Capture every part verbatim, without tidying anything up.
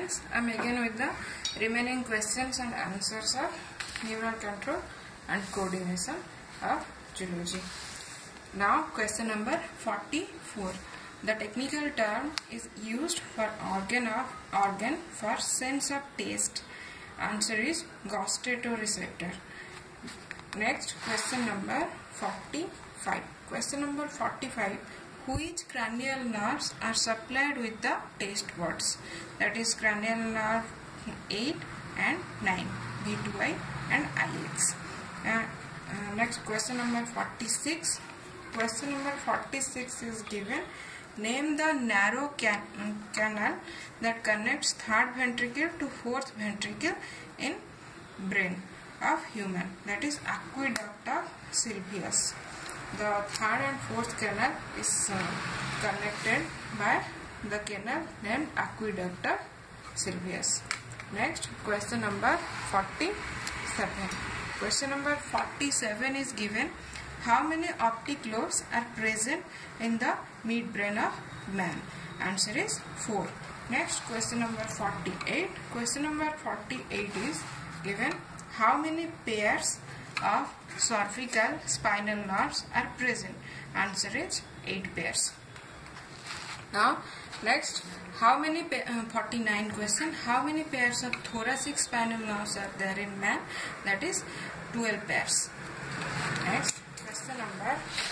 friends, I am again with the remaining questions and answers of neural control and coordination of zoology. Now question number forty-four. The technical term is used for organ of organ for sense of taste. Answer is gustatoreceptor. Next question number forty-five. Question number forty-five. Which cranial nerves are supplied with the taste buds? That is cranial nerve eight and nine, V two I and I X. Uh, uh, next question number forty-six. Question number forty-six is given. Name the narrow can canal that connects third ventricle to fourth ventricle in brain of human. That is aqueduct of Sylvius. The third and fourth canal is uh, connected by the canal named aqueduct of Sylvius. Next, question number forty-seven. Question number forty-seven is given. How many optic lobes are present in the midbrain of man? Answer is four. Next, question number forty-eight. Question number forty-eight is given. How many pairs of cervical spinal nerves are present? Answer is eight pairs. Now, next, how many uh, forty-nine question. How many pairs of thoracic spinal nerves are there in man? That is twelve pairs. Next, question number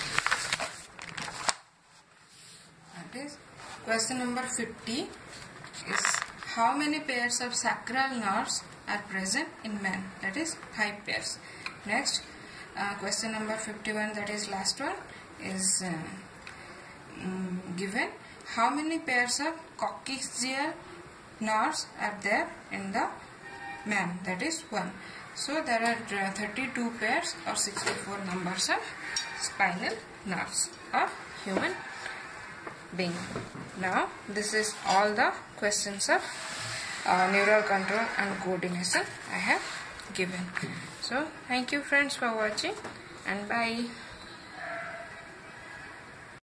that is question number fifty is how many pairs of sacral nerves are present in man? That is five pairs. Next, uh, question number fifty-one, that is last one, is uh, um, given. How many pairs of coccygeal nerves are there in the man? That is one. So there are uh, thirty-two pairs or sixty-four numbers of spinal nerves of human being. Now this is all the questions of uh, neural control and coordination I have given. So thank you friends for watching and bye.